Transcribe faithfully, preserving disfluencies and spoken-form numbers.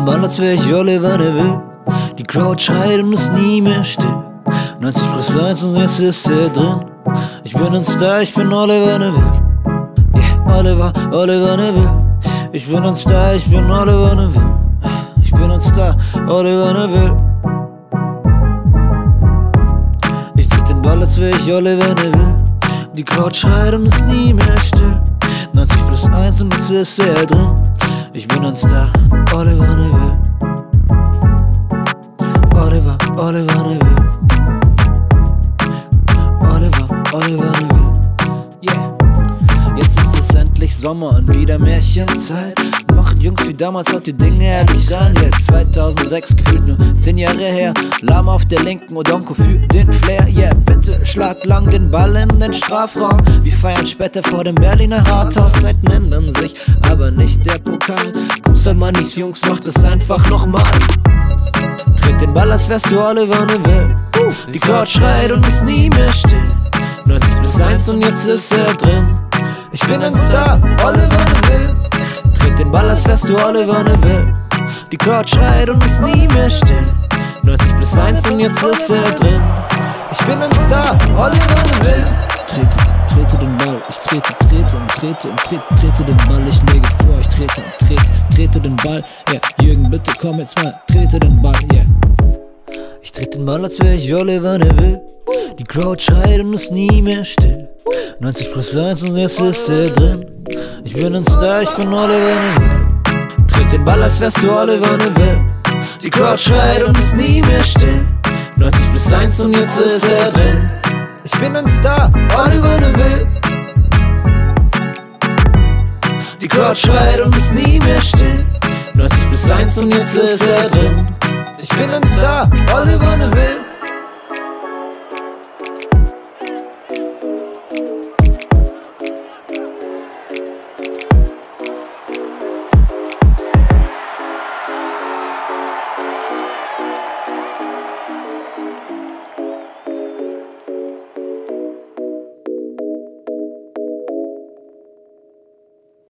Ball, als wär ich Oliver Neville. Die Crowd schreit und ist nie mehr still. neunzig plus eins und jetzt ist er drin. Ich bin ein Star, ich bin Oliver Neville. Yeah, Oliver, Oliver Neville. Ich bin ein Star, ich bin Oliver Neville. Ich bin ein Star, Oliver Neville. Ich tritt den Ball, als wär ich Oliver Neville. Die Crowd schreit und ist nie mehr still. neunzig plus eins und jetzt ist er drin. Ich bin ein Star, Oliver Neville. Oliver, Oliver Neville. Oliver, Oliver Neville. Yeah. Jetzt ist es endlich Sommer und wieder Märchenzeit. Machen Jungs wie damals auch die Dinge ehrlich rein. Jetzt zweitausendsechs, gefühlt nur zehn Jahre her. Lama auf der linken, Odonko für den Flair. Yeah, bitte schlag lang den Ball in den Strafraum. Wir feiern später vor dem Berliner Rathaus. Zeiten ändern sich, aber nicht der Pokal. Kommst an Mannis Jungs, macht es einfach nochmal. Tritt den Ball, als wärst du Oliver Neville. Die Crowd schreit und ist nie mehr still. neunzig plus eins und jetzt ist er drin. Ich bin ein Star, Oliver Neville. Tritt den Ball, als wärst du Oliver Neville. Die Crowd schreit und ist nie mehr still. neunzig plus eins und jetzt ist er drin. Ich bin ein Star, Oliver Neville. Trete, trete den Ball, ich trete, trete und trete und trete, trete den Ball, ich lege vor, ich trete und trete, trete den Ball, yeah. Jürgen, bitte komm jetzt mal, trete den Ball, yeah. Ich trete den Ball, als wär ich Oliver Neville. Die Crowd schreit und ist nie mehr still. neunzig plus eins und jetzt ist er drin. Ich bin ein Star, ich bin Oliver Neville. Tritt den Ball, als wärst du Oliver Neville. Die Crowd schreit und ist nie mehr still. neunzig plus eins und jetzt ist er drin. Ich bin ein Star, Oliver Neville. Die Crowd schreit und ist nie mehr still. neunzig plus eins und jetzt ist er drin. Ich bin ein Star, Oliver Neville.